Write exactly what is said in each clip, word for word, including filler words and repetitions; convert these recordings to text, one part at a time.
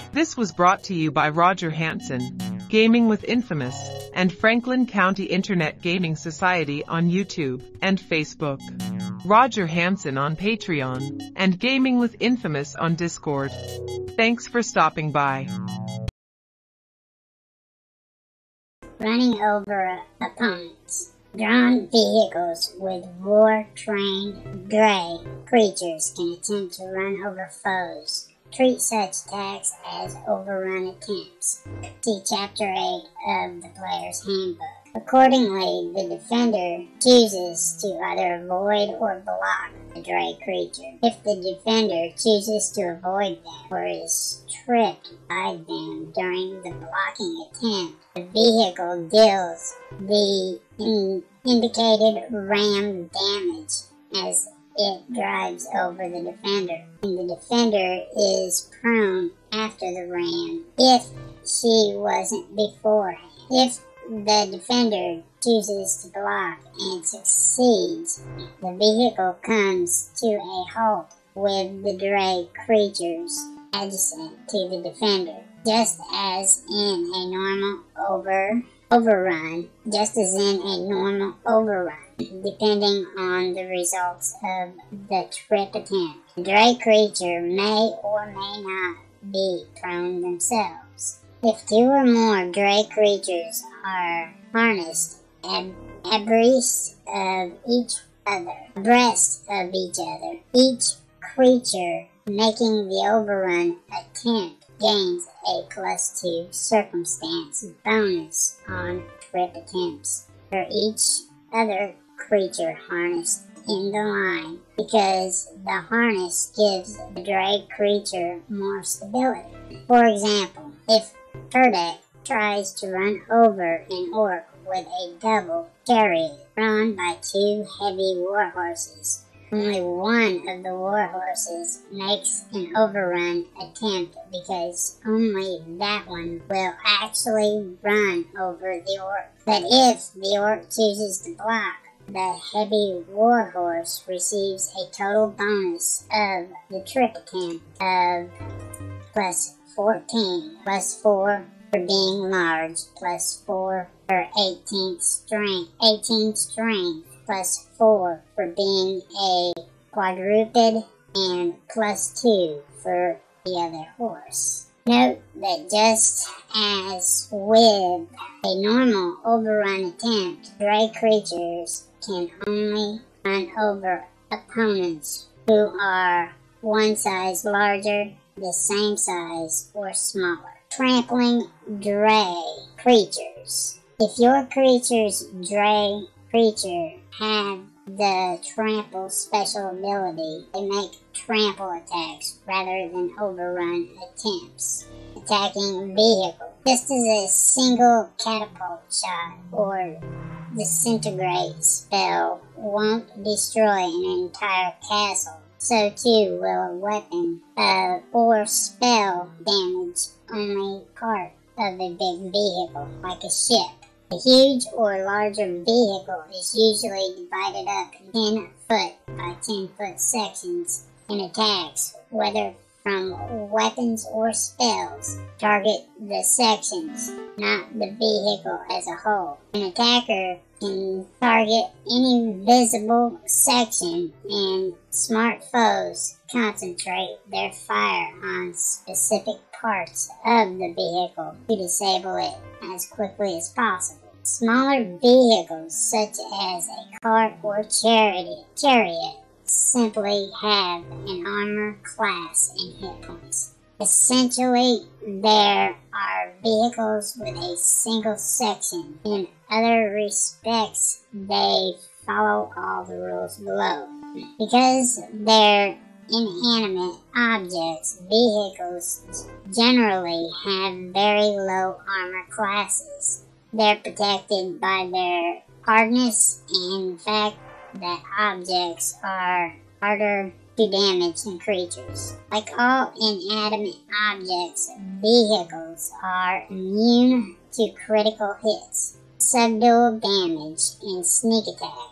This was brought to you by Roger Hansen, Gaming with Infamous, and Franklin County Internet Gaming Society on YouTube and Facebook. Roger Hansen on Patreon, and Gaming with Infamous on Discord. Thanks for stopping by. Running over opponents. Drawn vehicles with war-trained Drey creatures can attempt to run over foes. Treat such attacks as overrun attempts. See Chapter eight of the Player's Handbook. Accordingly, the defender chooses to either avoid or block the Drey creature. If the defender chooses to avoid them or is tripped by them during the blocking attempt, the vehicle deals the in indicated ram damage as it drives over the defender, and the defender is prone after the ram if she wasn't beforehand. If the defender chooses to block and succeeds, the vehicle comes to a halt with the Drey creatures adjacent to the defender, just as in a normal over overrun, just as in a normal overrun. Depending on the results of the trip attempt, the Drey creature may or may not be prone themselves. If two or more Drey creatures are harnessed ab abreast of each other, abreast of each other, each creature making the overrun attempt gains a plus two circumstance bonus on trip attempts for each other creature harnessed in the line, because the harness gives the Drey creature more stability. For example, if Turdek tries to run over an orc with a double chariot drawn by two heavy warhorses, only one of the warhorses makes an overrun attempt because only that one will actually run over the orc. But if the orc chooses to block, the heavy warhorse receives a total bonus of the trip attempt of plus fourteen, plus four for being large, plus four for eighteenth strength, eighteen strength, plus four for being a quadruped, and plus two for the other horse. Note that just as with a normal overrun attempt, Drey creatures can only run over opponents who are one size larger, the same size, or smaller. Trampling Drey creatures. If your creature's Drey creature have the trample special ability, they make trample attacks rather than overrun attempts. Attacking vehicle. Just as a single catapult shot or disintegrate spell won't destroy an entire castle, so too will a weapon uh, or spell damage only part of a big vehicle, like a ship. A huge or larger vehicle is usually divided up in ten foot by ten foot sections, and attacks, whether from weapons or spells, target the sections, not the vehicle as a whole. An attacker can target any visible section, and smart foes concentrate their fire on specific parts of the vehicle to disable it as quickly as possible. Smaller vehicles, such as a cart or chariot, chariot simply have an armor class and hit points. Essentially, there are vehicles with a single section. In other respects, they follow all the rules below. Because they're inanimate objects, vehicles generally have very low armor classes. They're protected by their hardness and the fact that objects are harder to damage than creatures. Like all inanimate objects, vehicles are immune to critical hits, subdual damage, and sneak attacks.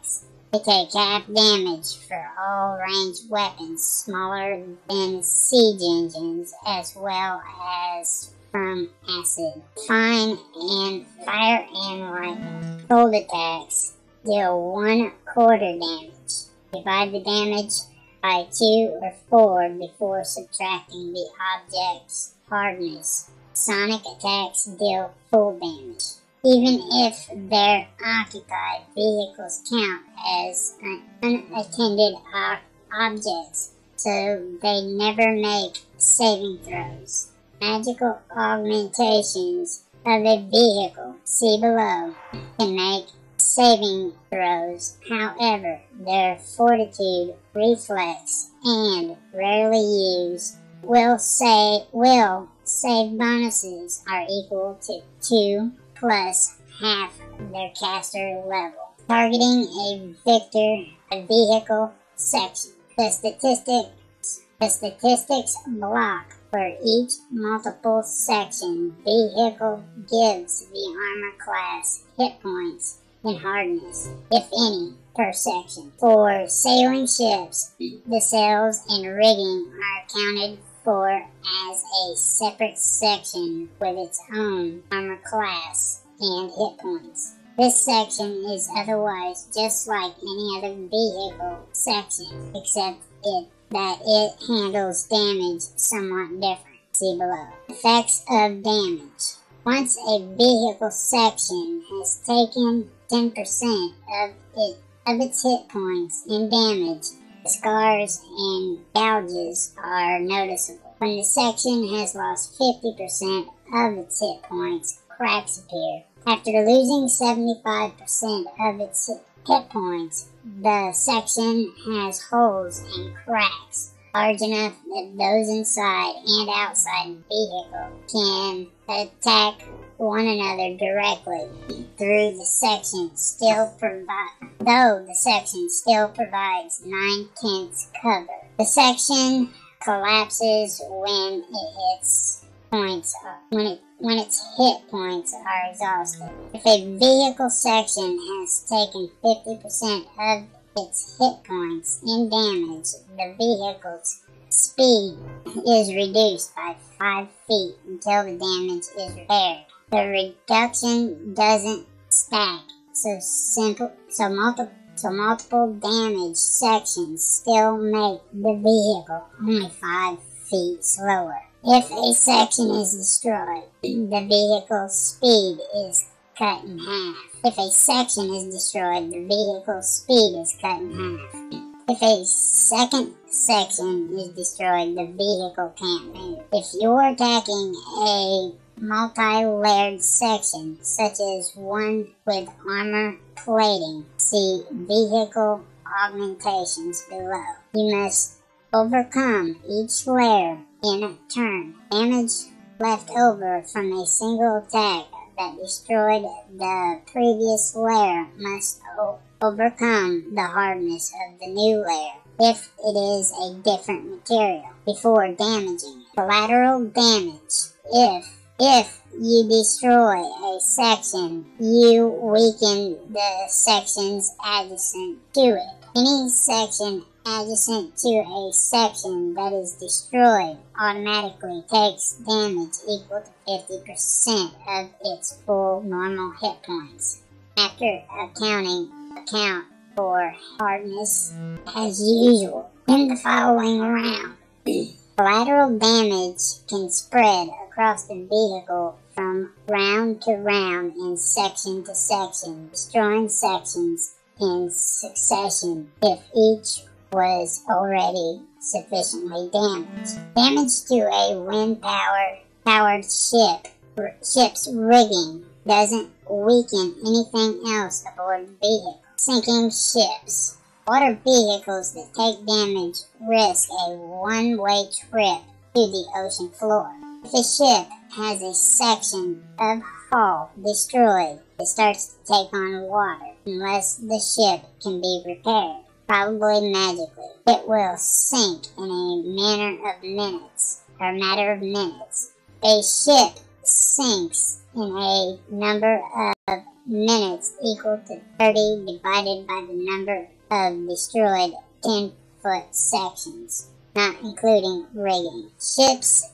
They take half damage for all ranged weapons smaller than siege engines, as well as from acid, fine, and fire and lightning. Cold attacks deal one quarter damage. Divide the damage by two or four before subtracting the object's hardness. Sonic attacks deal full damage, even if their occupied vehicles count as unattended objects, so they never make saving throws. Magical augmentations of a vehicle, see below, can make saving throws. However, their fortitude, reflex, and rarely used will say will save bonuses are equal to two plus half their caster level. Targeting a victor, a vehicle section. The statistics, the statistics block for each multiple section vehicle gives the armor class hit points and hardness, if any, per section. For sailing ships, the sails and rigging are accounted for as a separate section with its own armor class and hit points. This section is otherwise just like any other vehicle section, except it that it handles damage somewhat different. See below. Effects of damage. Once a vehicle section has taken ten percent of, it, of its hit points in damage, scars and gouges are noticeable. When the section has lost fifty percent of its hit points, cracks appear. After losing seventy-five percent of its hit points, the section has holes and cracks large enough that those inside and outside the vehicle can attack one another directly through the section still provide though the section still provides nine tenths cover. The section collapses when it hits points when it when its hit points are exhausted. If a vehicle section has taken fifty percent of its hit points in damage, the vehicle's speed is reduced by five feet until the damage is repaired. The reduction doesn't stack, so simple, so multiple, so multiple damage sections still make the vehicle only five feet slower. If a section is destroyed, the vehicle's speed is cut in half. If a section is destroyed, the vehicle's speed is cut in half. If a second section is destroyed, the vehicle can't move. If you're attacking a multi-layered section, such as one with armor plating, see vehicle augmentations below. You must overcome each layer in a turn. Damage left over from a single attack that destroyed the previous layer must o- overcome the hardness of the new layer if it is a different material before damaging it. Collateral damage. If if you destroy a section, you weaken the sections adjacent to it. Any section adjacent to a section that is destroyed automatically takes damage equal to fifty percent of its full normal hit points. After accounting account for hardness as usual in the following round. Collateral damage can spread across the vehicle from round to round and section to section, destroying sections in succession if each was already sufficiently damaged. Damage to a wind-powered powered ship ship's rigging doesn't weaken anything else aboard the vehicle. Sinking ships. Water vehicles that take damage risk a one-way trip to the ocean floor. If a ship has a section of hull destroyed, it starts to take on water unless the ship can be repaired. Probably magically. It will sink in a matter of minutes, or matter of minutes. A ship sinks in a number of minutes equal to thirty divided by the number of destroyed ten-foot sections, not including rigging. Ships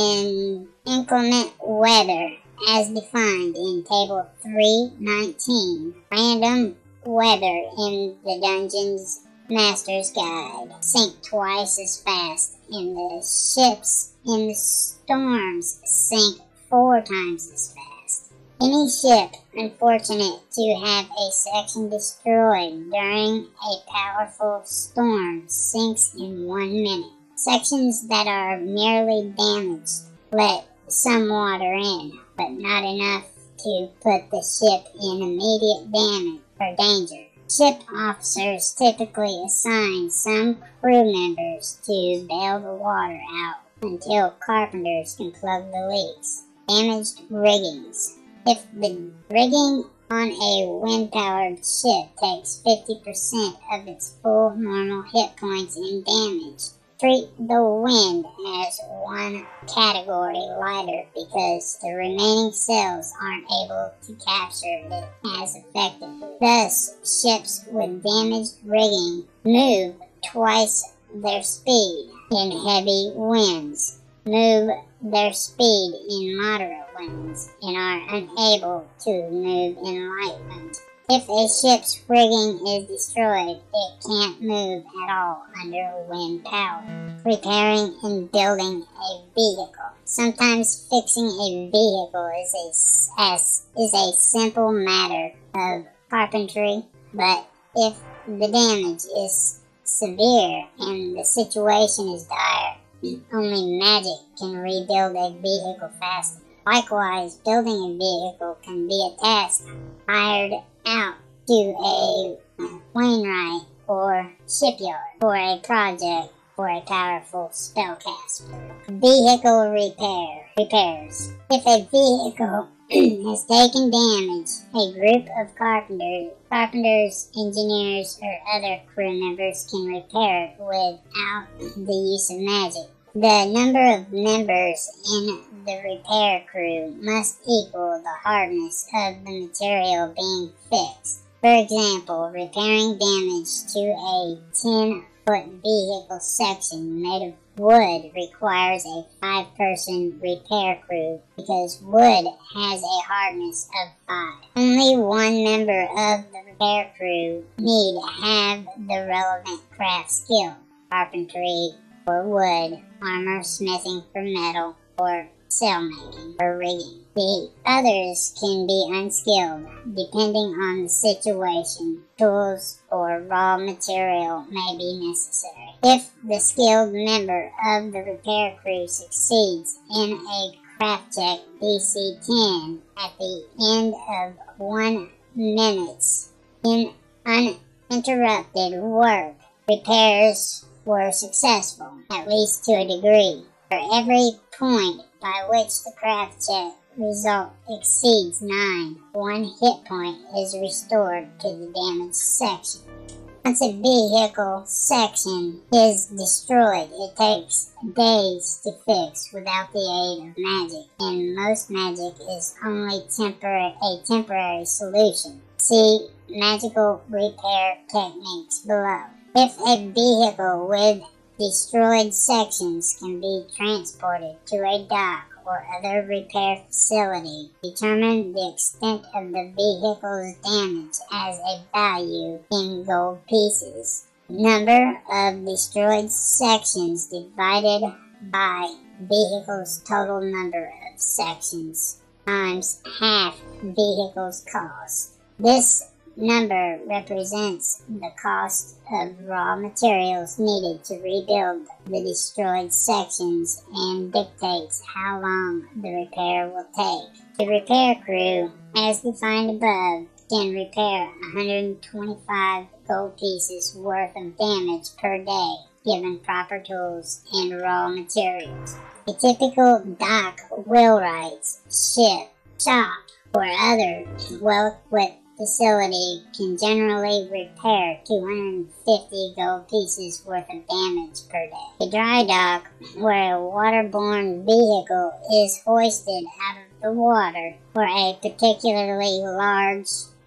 in inclement weather, as defined in Table three nineteen, random weather in the Dungeon's Master's Guide, sink twice as fast, and the ships in the storms sink four times as fast. Any ship unfortunate to have a section destroyed during a powerful storm sinks in one minute. Sections that are merely damaged let some water in, but not enough to put the ship in immediate damage or danger. Ship officers typically assign some crew members to bail the water out until carpenters can plug the leaks. Damaged riggings. If the rigging on a wind-powered ship takes fifty percent of its full normal hit points in damage, treat the wind as one category lighter because the remaining cells aren't able to capture it as effectively. Thus, ships with damaged rigging move twice their speed in heavy winds, move their speed in moderate winds, and are unable to move in light winds. If a ship's rigging is destroyed, it can't move at all under wind power. Repairing and building a vehicle. Sometimes fixing a vehicle is a, as, is a simple matter of carpentry, but if the damage is severe and the situation is dire, only magic can rebuild a vehicle faster. Likewise, building a vehicle can be a task hired out to a Wainwright or shipyard for a project for a powerful spellcaster. Vehicle repair repairs. If a vehicle has taken damage, a group of carpenters, carpenters, engineers, or other crew members can repair it without the use of magic. The number of members in the repair crew must equal the hardness of the material being fixed. For example, repairing damage to a ten-foot vehicle section made of wood requires a five-person repair crew because wood has a hardness of five. Only one member of the repair crew need have the relevant craft skill: carpentry for wood, armor smithing for metal, or sail making or rigging. The others can be unskilled, depending on the situation. Tools or raw material may be necessary. If the skilled member of the repair crew succeeds in a craft check D C ten at the end of one minute's in uninterrupted work, repairs were successful, at least to a degree. For every point by which the craft check result exceeds nine, one hit point is restored to the damaged section. Once a vehicle section is destroyed, it takes days to fix without the aid of magic, and most magic is only temporary, a temporary solution. See magical repair techniques below. If a vehicle with destroyed sections can be transported to a dock or other repair facility, determine the extent of the vehicle's damage as a value in gold pieces. Number of destroyed sections divided by vehicle's total number of sections times half vehicle's cost. This number represents the cost of raw materials needed to rebuild the destroyed sections and dictates how long the repair will take. The repair crew, as defined above, can repair one hundred twenty-five gold pieces worth of damage per day, given proper tools and raw materials. A typical dock, wheelwright's, ship, shop, or other well-equipped facility can generally repair two hundred fifty gold pieces worth of damage per day. A dry dock, where a waterborne vehicle is hoisted out of the water, or a particularly large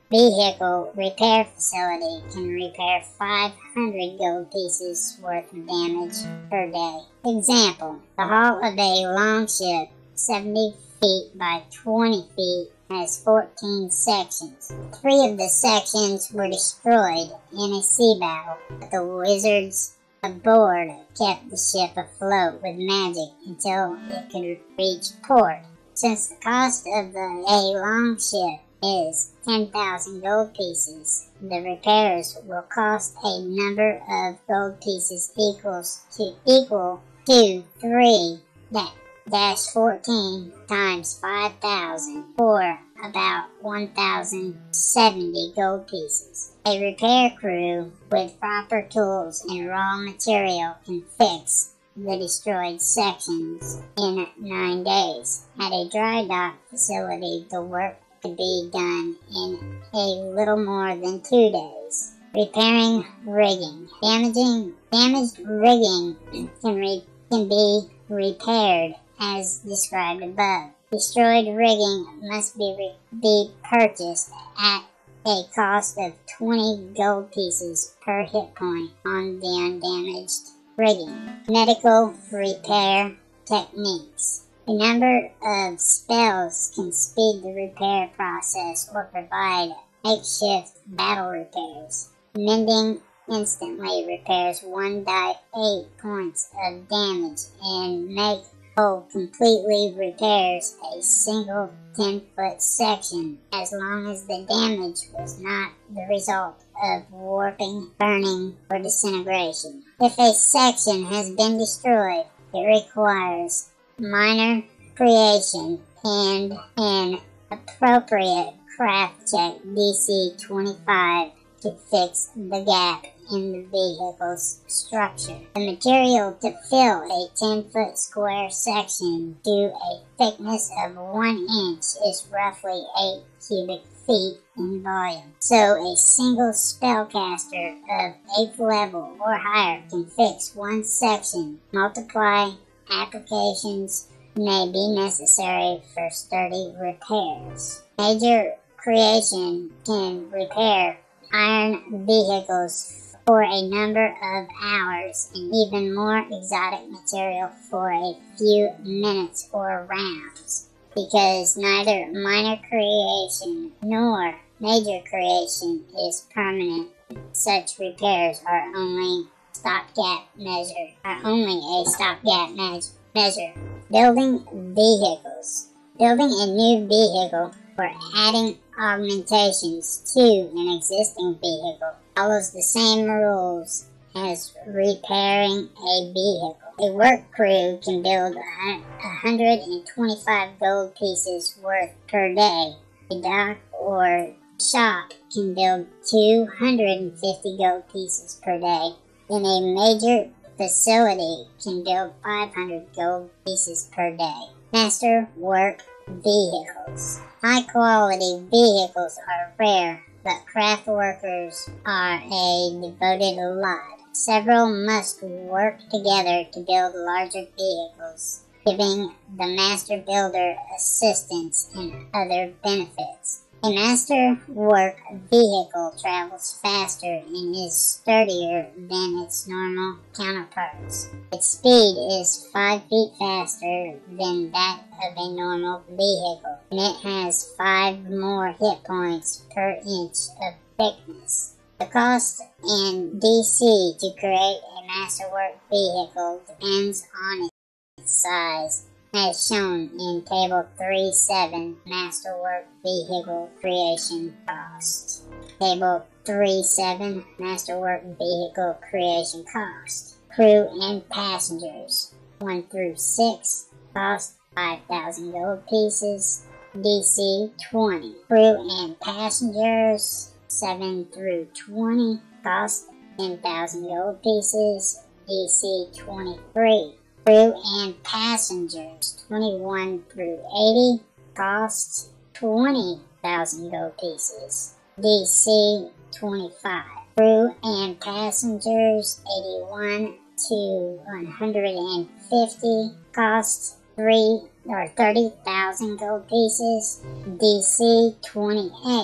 vehicle repair facility can repair five hundred gold pieces worth of damage per day. Example, the hull of a longship, seventy feet by twenty feet, has fourteen sections. Three of the sections were destroyed in a sea battle, but the wizards aboard kept the ship afloat with magic until it could reach port. Since the cost of the a longship is ten thousand gold pieces, the repairs will cost a number of gold pieces equals to equal to three dash fourteen times five thousand, or about one thousand seventy gold pieces. A repair crew with proper tools and raw material can fix the destroyed sections in nine days. At a dry dock facility, the work could be done in a little more than two days. Repairing rigging. Damaging, damaged rigging can, re, can be repaired as described above. Destroyed rigging must be, re, be purchased at a cost of twenty gold pieces per hit point on the undamaged rigging. Medical repair techniques. A number of spells can speed the repair process or provide makeshift battle repairs. Mending instantly repairs one die eight points of damage, and make whole completely repairs a single ten foot section, as long as the damage was not the result of warping, burning, or disintegration. If a section has been destroyed, it requires minor creation and an appropriate craft check D C twenty-five to fix the gap in the vehicle's structure. The material to fill a ten foot square section to a thickness of one inch is roughly eight cubic feet in volume. So a single spellcaster of eighth level or higher can fix one section. Multiply applications may be necessary for sturdy repairs. Major creation can repair iron vehicles for a number of hours, and even more exotic material for a few minutes or rounds, because neither minor creation nor major creation is permanent. Such repairs are only stopgap measure, are only a stopgap measure. Building vehicles. Building a new vehicle or adding augmentations to an existing vehicle follows the same rules as repairing a vehicle. A work crew can build one hundred twenty-five gold pieces worth per day. A dock or shop can build two hundred fifty gold pieces per day. And a major facility can build five hundred gold pieces per day. Master work vehicles. High quality vehicles are rare, but craft workers are a devoted lot. Several must work together to build larger vehicles, giving the master builder assistance and other benefits. A master work vehicle travels faster and is sturdier than its normal counterparts. Its speed is five feet faster than that of a normal vehicle, and it has five more hit points per inch of thickness. The cost in D C to create a masterwork vehicle depends on its size, as shown in Table three seven, Masterwork Vehicle Creation Cost. Table three seven, Masterwork Vehicle Creation Cost. Crew and passengers, one through six, cost five thousand gold pieces, D C twenty. Crew and passengers, seven through twenty, cost ten thousand gold pieces, D C twenty-three. Crew and passengers, twenty-one through eighty, costs twenty thousand gold pieces, D C twenty-five. Crew and passengers, eighty-one to one hundred fifty, costs three or thirty thousand gold pieces, D C twenty-eight.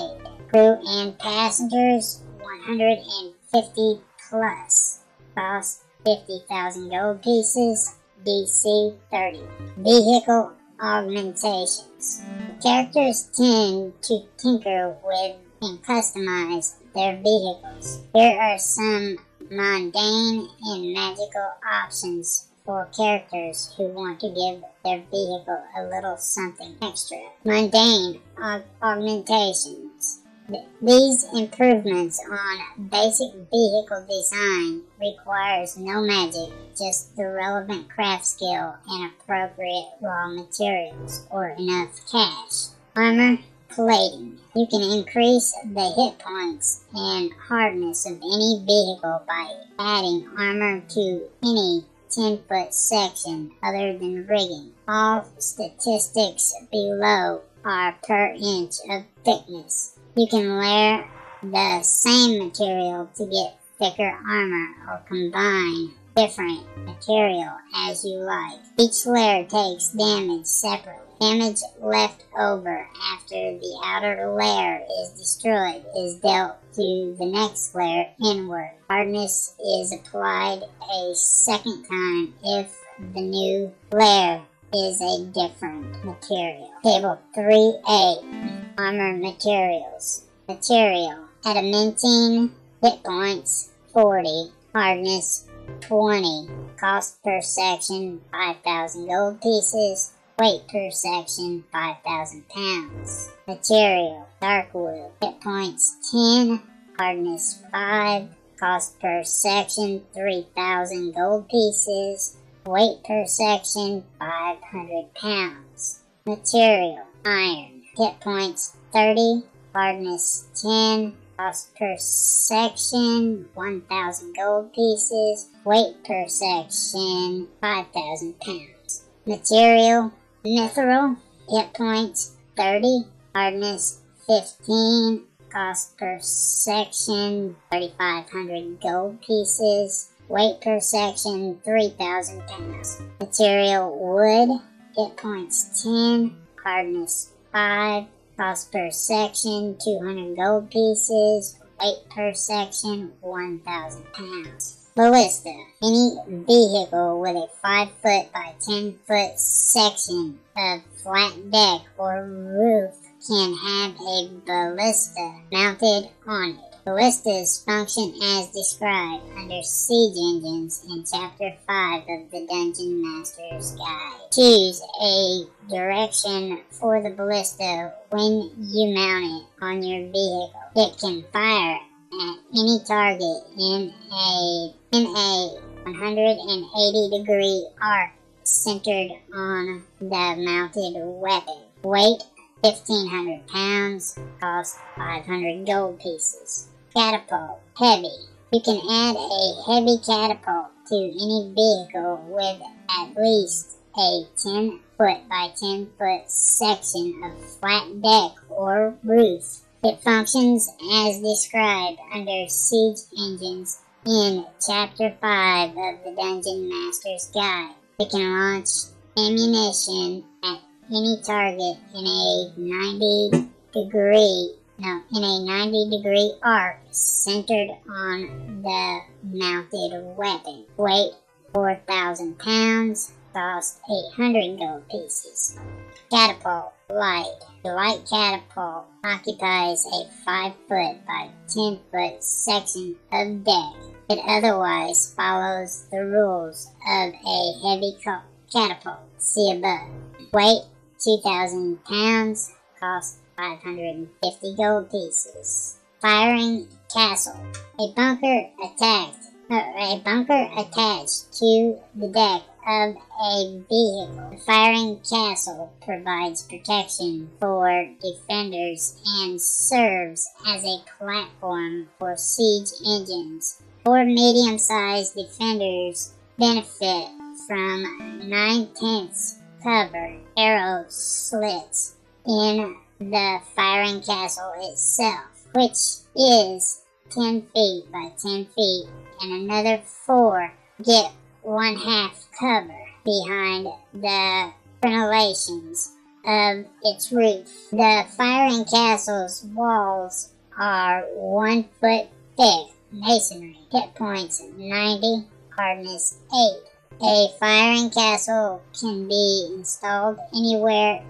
Crew and passengers, one hundred fifty plus. Cost fifty thousand gold pieces. D C thirty. Vehicle augmentations. Characters tend to tinker with and customize their vehicles. Here are some mundane and magical options for characters who want to give their vehicle a little something extra. Mundane aug augmentations. These improvements on basic vehicle design requires no magic, just the relevant craft skill and appropriate raw materials or enough cash. Armor plating. You can increase the hit points and hardness of any vehicle by adding armor to any ten foot section other than rigging. All statistics below are per inch of thickness. You can layer the same material to get thicker armor or combine different material as you like. Each layer takes damage separately. Damage left over after the outer layer is destroyed is dealt to the next layer inward. Hardness is applied a second time if the new layer is a different material. Table three A. Armor materials. Material. Adamantine. Hit points forty. Hardness twenty. Cost per section five thousand gold pieces. Weight per section five thousand pounds. Material. Dark wood. Hit points ten. Hardness five. Cost per section three thousand gold pieces. Weight per section five hundred pounds. Material. Iron. Hit points thirty. Hardness ten. Cost per section one thousand gold pieces. Weight per section five thousand pounds. Material. Mithril. Hit points thirty. Hardness fifteen. Cost per section thirty-five hundred gold pieces. Weight per section three thousand pounds. Material. Wood. Hit points ten. Hardness five. Cost per section two hundred gold pieces. Weight per section one thousand pounds. Ballista. Any vehicle with a five foot by ten foot section of flat deck or roof can have a ballista mounted on it. Ballistas function as described under Siege Engines in Chapter five of the Dungeon Master's Guide. Choose a direction for the ballista when you mount it on your vehicle. It can fire at any target in a in a one hundred eighty degree arc centered on the mounted weapon. Weight fifteen hundred pounds. Cost five hundred gold pieces. Catapult. Heavy. You can add a heavy catapult to any vehicle with at least a ten foot by ten foot section of flat deck or roof. It functions as described under Siege Engines in Chapter five of the Dungeon Master's Guide. It can launch ammunition at any target in a ninety degree no, in a ninety degree arc centered on the mounted weapon. Weight four thousand pounds. Cost eight hundred gold pieces. Catapult. Light. The light catapult occupies a five foot by ten foot section of deck. It otherwise follows the rules of a heavy catapult. See above. Weight two thousand pounds. Cost five hundred fifty gold pieces. Firing castle. A bunker attacked. A bunker attached to the deck of a vehicle. The firing castle provides protection for defenders and serves as a platform for siege engines. Four medium-sized defenders benefit from nine-tenths cover arrow slits in the firing castle itself, which is ten feet by ten feet, and another four get one half cover behind the crenellations of its roof. The firing castle's walls are one foot thick masonry. Hit points ninety, hardness eight. A firing castle can be installed anywhere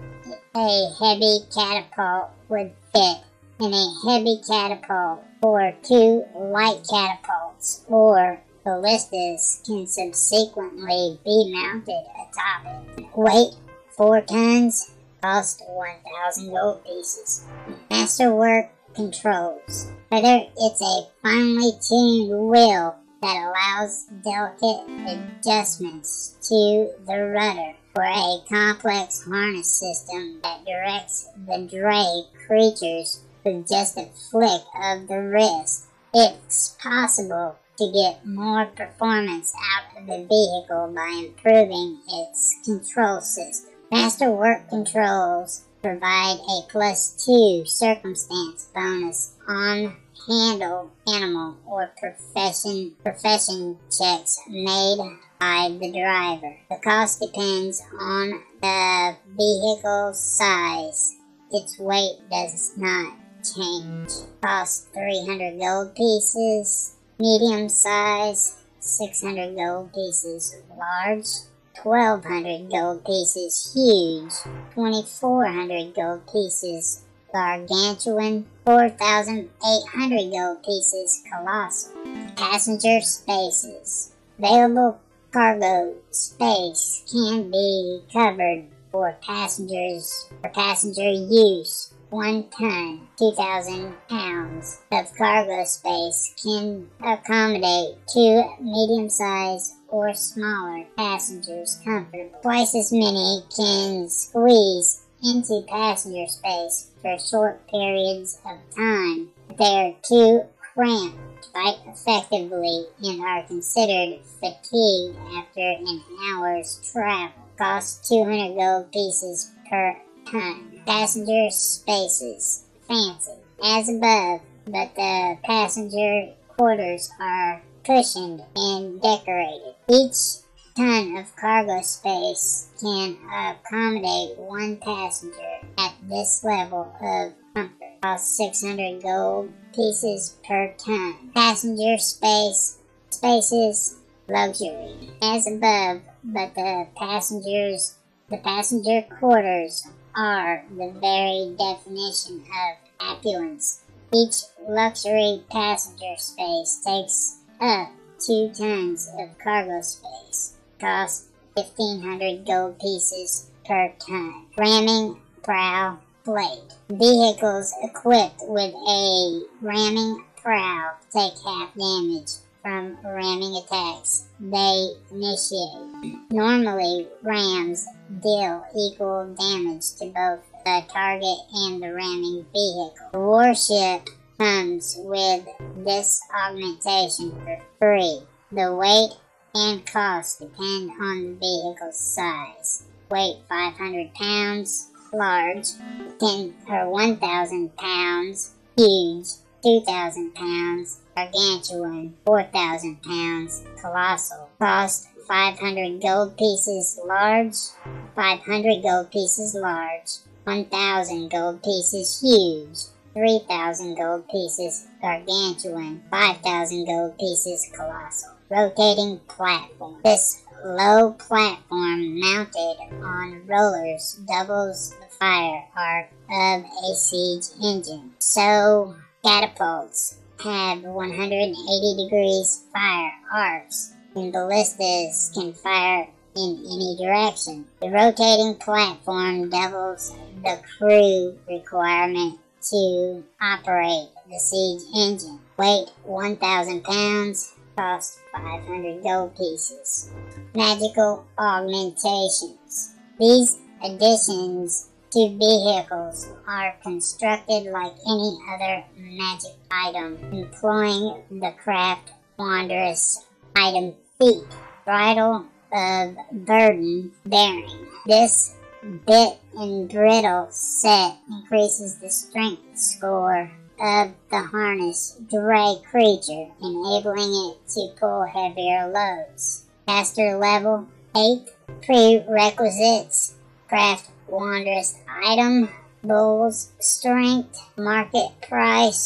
a heavy catapult would fit, in a heavy catapult or two light catapults or ballistas can subsequently be mounted atop it. Weight four tons, cost one thousand gold pieces. Masterwork controls. Whether it's a finely tuned wheel that allows delicate adjustments to the rudder, or a complex harness system that directs the dray creatures with just a flick of the wrist, it's possible to get more performance out of the vehicle by improving its control system. Masterwork controls provide a plus two circumstance bonus on handle, animal, or profession profession checks made by the driver. The cost depends on the vehicle size. Its weight does not change. Cost three hundred gold pieces. Medium size, six hundred gold pieces. Large, twelve hundred gold pieces. Huge, twenty-four hundred gold pieces. Gargantuan, four thousand eight hundred gold pieces. Colossal. Passenger spaces. Available cargo space can be covered for passengers for passenger use. One ton, two thousand pounds of cargo space can accommodate two medium-sized or smaller passengers comfortably. Twice as many can squeeze into passenger space for short periods of time. They are too cramped to fight effectively and are considered fatigued after an hour's travel. Cost two hundred gold pieces per ton. Passenger spaces. Fancy. As above, but the passenger quarters are cushioned and decorated. Each ton of cargo space can accommodate one passenger at this level of comfort. Cost six hundred gold pieces per ton. Passenger space spaces. Luxury. As above, but the passengers the passenger quarters are the very definition of opulence. Each luxury passenger space takes up two tons of cargo space. Cost fifteen hundred gold pieces per ton. Ramming prow plate. Vehicles equipped with a ramming prow take half damage from ramming attacks they initiate. Normally, rams deal equal damage to both the target and the ramming vehicle. The warship comes with this augmentation for free. The weight and cost depend on the vehicle's size. Weight five hundred pounds, large, ten or one thousand pounds, huge, two thousand pounds, gargantuan, four thousand pounds, colossal. Cost five hundred gold pieces large, five hundred gold pieces large, one thousand gold pieces huge, three thousand gold pieces gargantuan, five thousand gold pieces colossal. Rotating platform. This low platform mounted on rollers doubles the fire arc of a siege engine. So catapults have one hundred eighty degrees fire arcs, and ballistas can fire in any direction. The rotating platform doubles the crew requirement to operate the siege engine. Weight one thousand pounds, cost five hundred gold pieces. Magical augmentations. These additions to vehicles are constructed like any other magic item, employing the craft wondrous item feat. Bridle of burden bearing. This bit and brittle set increases the strength score of the harness dray creature, enabling it to pull heavier loads. Caster level eight. Prerequisites. Craft wondrous item. Bull's strength. Market price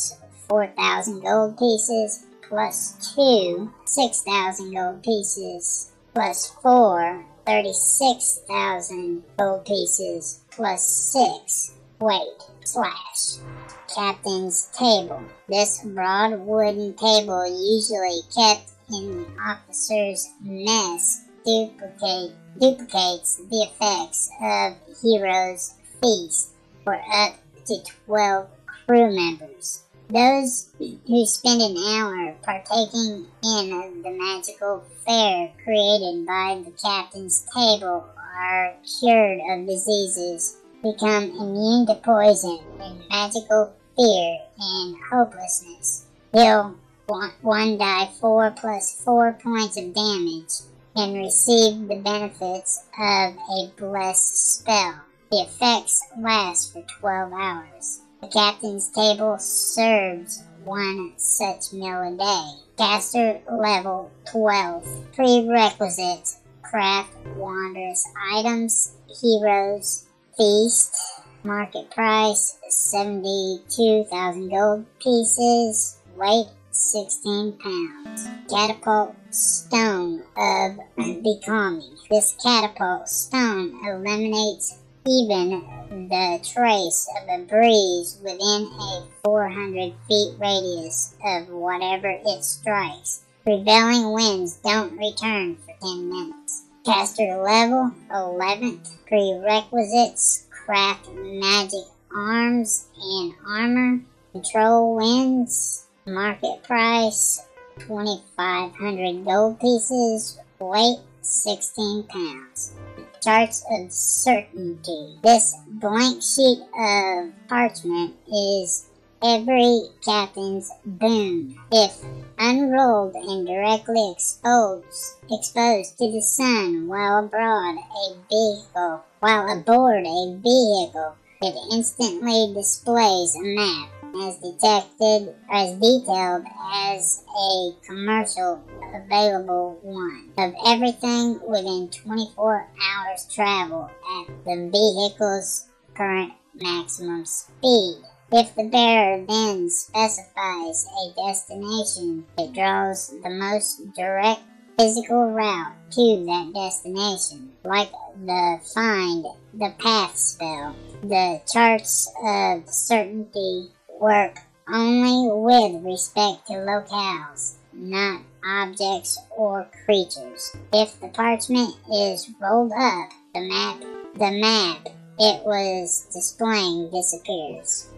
four thousand gold pieces, plus two, six thousand gold pieces, plus four, thirty-six thousand gold pieces, plus six, weight, slash. Captain's table. This broad wooden table, usually kept in the officer's mess, duplicate, duplicates the effects of Hero's Feast for up to twelve crew members. Those who spend an hour partaking in the magical fare created by the captain's table are cured of diseases, become immune to poison and magical fear and hopelessness. Heal one, one die four plus four points of damage and receive the benefits of a blessed spell. The effects last for twelve hours. The captain's table serves one such meal a day. Caster level twelve. Prerequisites: craft wondrous items, heroes, feast. Market price seventy-two thousand gold pieces. Weight sixteen pounds. Catapult stone of becoming. This catapult stone eliminates even the trace of a breeze within a four hundred feet radius of whatever it strikes. Prevailing winds don't return for ten minutes. Caster level eleventh. Prerequisites: craft magic arms and armor. Control winds. Market price twenty-five hundred gold pieces. Weight sixteen pounds. Charts of Certainty. This blank sheet of parchment is every captain's boon. If unrolled and directly exposed, exposed to the sun while abroad a vehicle, while aboard a vehicle, it instantly displays a map as detected, as detailed as a commercial available one of everything within twenty-four hours travel at the vehicle's current maximum speed. If the bearer then specifies a destination, it draws the most direct physical route to that destination, like the Find the Path spell. The Charts of Certainty work only with respect to locales, not objects or creatures. If the parchment is rolled up, the map, the map it was displaying disappears.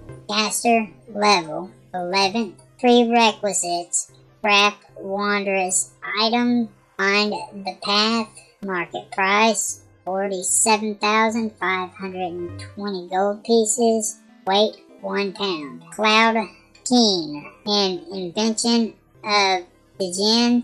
Caster level eleventh. Prerequisites: craft wondrous item, find the path. Market price forty-seven thousand five hundred twenty gold pieces. Weight one pound. Cloud Keen, an invention of the Jinn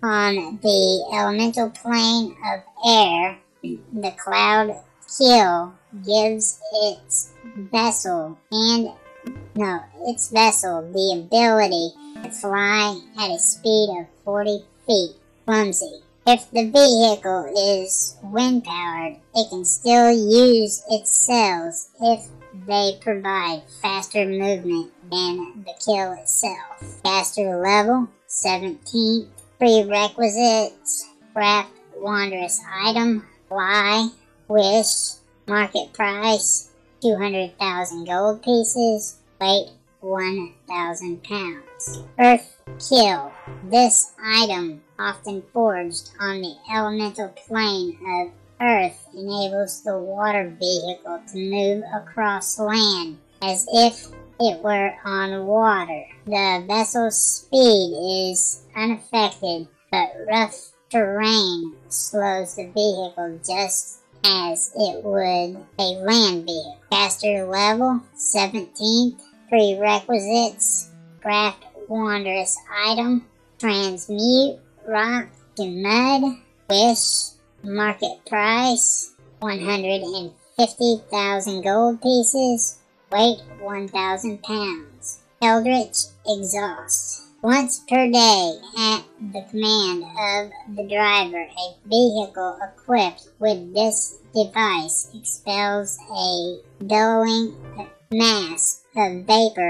on the elemental plane of air. The Cloud Kill gives its vessel and no, its vessel the ability to fly at a speed of forty feet. Clumsy. If the vehicle is wind-powered, it can still use its sails if they provide faster movement than the kill itself. Caster level seventeenth. Prerequisites: craft wondrous item, fly, wish. Market price two hundred thousand gold pieces. Weight one thousand pounds. Earth Kill. This item, often forged on the elemental plane of Earth, enables the water vehicle to move across land as if it were on water. The vessel's speed is unaffected, but rough terrain slows the vehicle just as it would a land vehicle. Caster level seventeenth. Prerequisites: craft wondrous item, transmute rock to mud, wish. Market price one hundred fifty thousand gold pieces. Weight one thousand pounds. Eldritch Exhaust. Once per day, at the command of the driver, a vehicle equipped with this device expels a billowing mass of vapor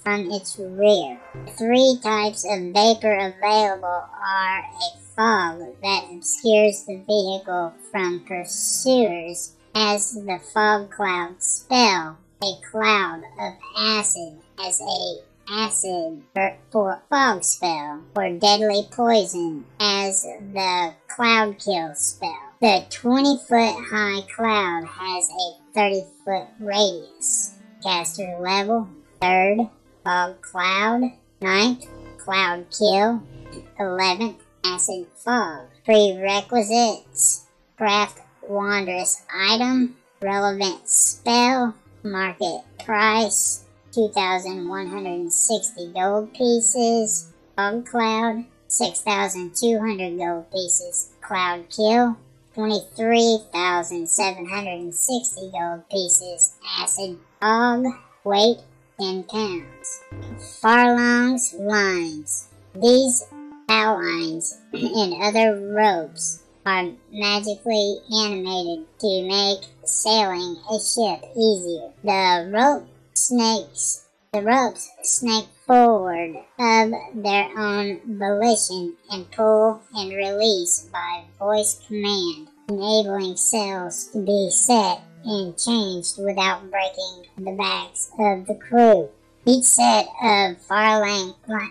from its rear. Three types of vapor available are a fog that obscures the vehicle from pursuers as the fog cloud spell, a cloud of acid as a acid for, for fog spell, or deadly poison as the cloud kill spell. The twenty foot high cloud has a thirty foot radius. Caster level, third, fog cloud, ninth, cloud kill, eleventh, acid fog. Prerequisites, craft wondrous item, relevant spell, market price, two thousand one hundred sixty gold pieces, fog cloud, six thousand two hundred gold pieces, cloud kill, twenty-three thousand seven hundred sixty gold pieces, acid fog, weight ten pounds. Farlong's lines. These outlines and other ropes are magically animated to make sailing a ship easier. The rope snakes, the ropes snake forward of their own volition and pull and release by voice command, enabling sails to be set and changed without breaking the backs of the crew. Each set of farlang,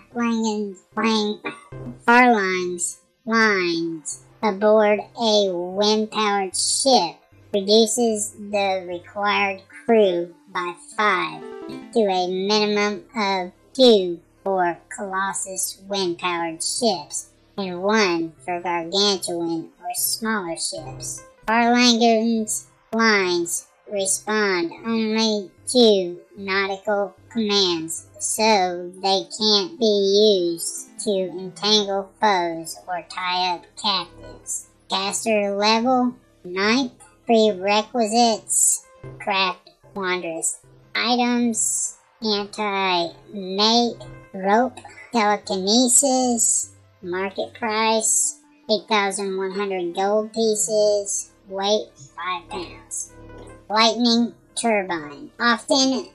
lang, lang, farlings lines aboard a wind-powered ship reduces the required crew by five to a minimum of two for Colossus wind-powered ships and one for gargantuan or smaller ships. Farlanger's lines respond only to nautical commands, so they can't be used to entangle foes or tie up captives. Caster level, ninth. Prerequisites, craft wondrous items, anti-mate, rope, telekinesis, market price, eight thousand one hundred gold pieces, weight five pounds. Lightning turbine, often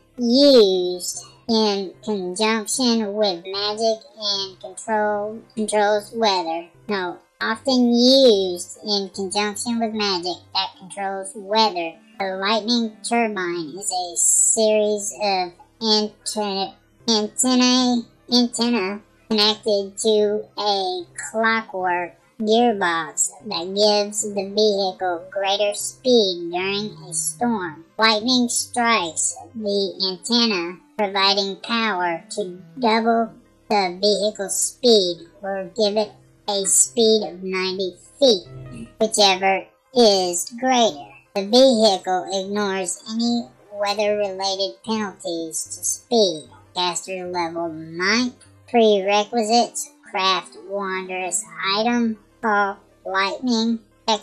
used in conjunction with magic and control controls weather. No, often used in conjunction with magic that controls weather. The lightning turbine is a series of antennae antennae antenna connected to a clockwork gearbox that gives the vehicle greater speed during a storm. Lightning strikes the antenna, providing power to double the vehicle's speed or give it a speed of ninety feet, whichever is greater. The vehicle ignores any weather-related penalties to speed. Caster level ninth. Prerequisites, craft wondrous item, call lightning,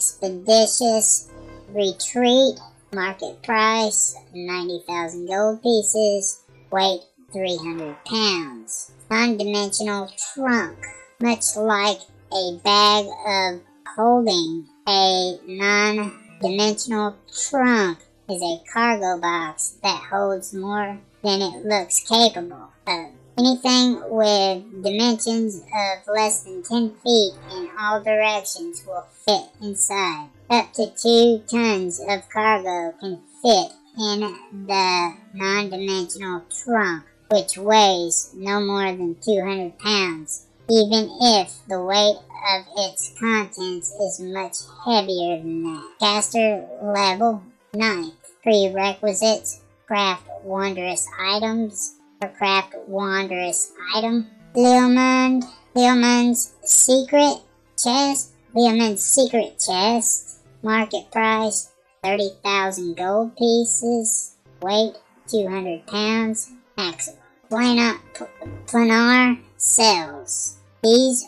expeditious retreat, market price ninety thousand gold pieces, weight three hundred pounds. Non-dimensional trunk, much like a bag of holding. A non-dimensional trunk is a cargo box that holds more than it looks capable of. Anything with dimensions of less than ten feet in all directions will fit inside. Up to two tons of cargo can fit in the non-dimensional trunk, which weighs no more than two hundred pounds, even if the weight of its contents is much heavier than that. Caster level ninth. Prerequisites, craft wondrous items, or craft wondrous item. Leomund, Leomund's secret chest, Leomund's secret chest, market price thirty thousand gold pieces, weight two hundred pounds, maximum. Planar, planar cells. These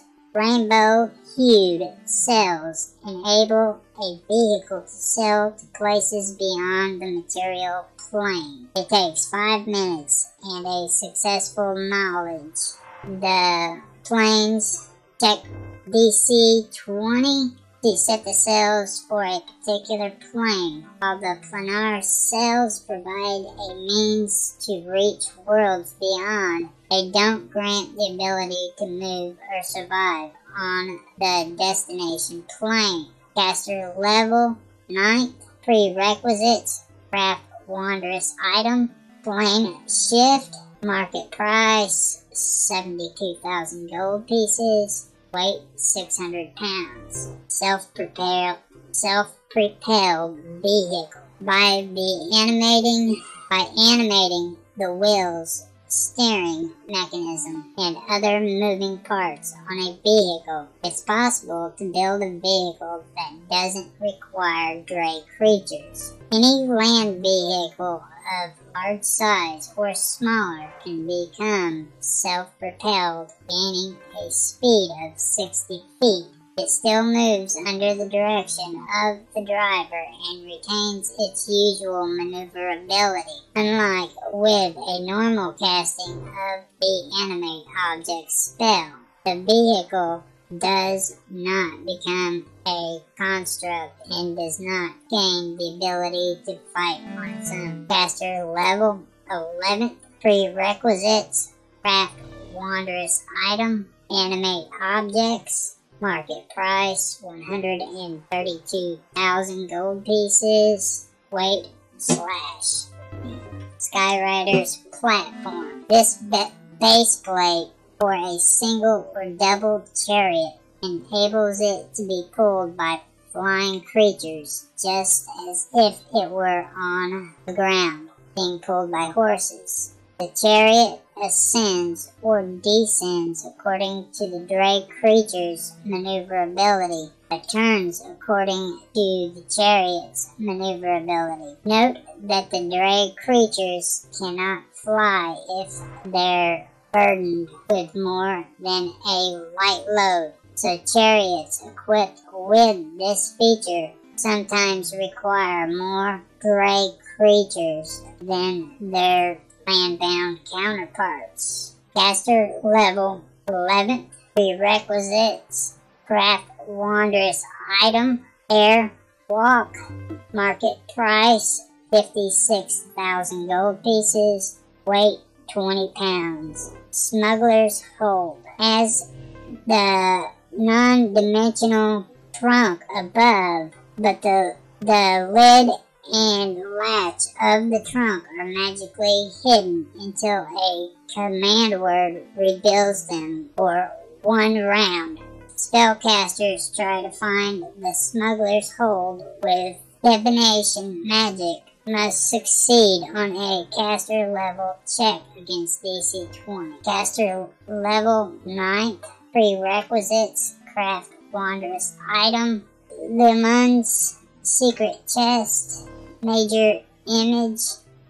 rainbow-hued cells enable a vehicle to sail to places beyond the material plane. It takes five minutes and a successful knowledge. The planes check D C twenty She set the sails for a particular plane, while the planar sails provide a means to reach worlds beyond. They don't grant the ability to move or survive on the destination plane. Caster level ninth. Prerequisites: craft wondrous item, plane shift, market price seventy-two thousand gold pieces, weight six hundred pounds, self-propelled self-propelled vehicle. By the animating by animating the wheels, steering mechanism, and other moving parts on a vehicle, it's possible to build a vehicle that doesn't require Dray creatures. Any land vehicle of large size or smaller can become self-propelled, gaining a speed of sixty feet. It still moves under the direction of the driver and retains its usual maneuverability. Unlike with a normal casting of the animate object spell, the vehicle does not become a construct and does not gain the ability to fight on its own. Caster level eleventh. Prerequisites: craft wondrous item, animate objects, market price one hundred thirty-two thousand gold pieces, weight slash Skyrider's platform. This ba- base plate for a single or double chariot enables it to be pulled by flying creatures, just as if it were on the ground, being pulled by horses. The chariot ascends or descends according to the Dray creature's maneuverability, but turns according to the chariot's maneuverability. Note that the Dray creatures cannot fly if they're burdened with more than a light load, so chariots equipped with this feature sometimes require more Dray creatures than their land-bound counterparts. Caster level eleventh. Prerequisites: craft wondrous item, air walk, market price fifty-six thousand gold pieces, weight twenty pounds. Smuggler's hold. As the non-dimensional trunk above, but the the lid and latch of the trunk are magically hidden until a command word reveals them for one round. Spellcasters try to find the smuggler's hold with divination magic must succeed on a caster level check against D C twenty. Caster level ninth. Prerequisites: craft wondrous item, Lumun's secret chest, major image,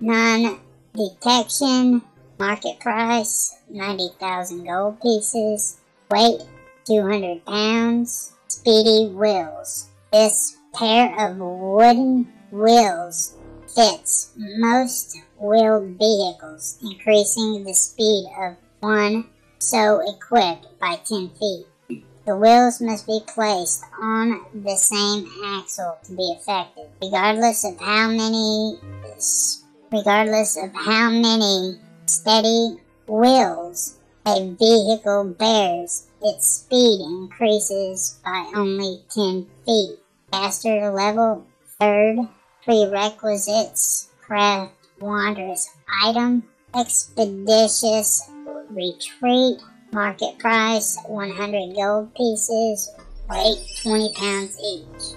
non-detection, market price ninety thousand gold pieces, weight two hundred pounds, speedy wheels. This pair of wooden wheels fits most wheeled vehicles, increasing the speed of one so equipped by ten feet. The wheels must be placed on the same axle to be effective. Regardless of how many, regardless of how many steady wheels a vehicle bears, its speed increases by only ten feet. Caster level third. Prerequisites: craft wondrous item, expeditious retreat, market price one hundred gold pieces, weight twenty pounds each.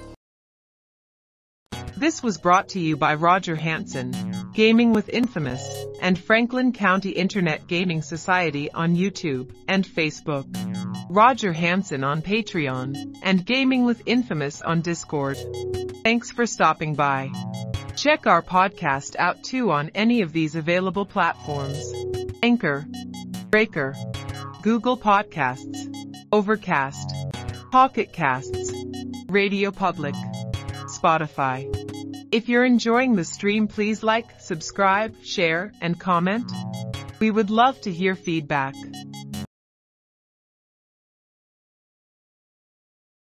This was brought to you by Roger Hansen, Gaming with Infamous, and Franklin County Internet Gaming Society on YouTube and Facebook. Roger Hansen on Patreon, and Gaming with Infamous on Discord. Thanks for stopping by. Check our podcast out too on any of these available platforms: Anchor, Breaker, Google Podcasts, Overcast, Pocket Casts, Radio Public, Spotify. If you're enjoying the stream, please like, subscribe, share, and comment. We would love to hear feedback.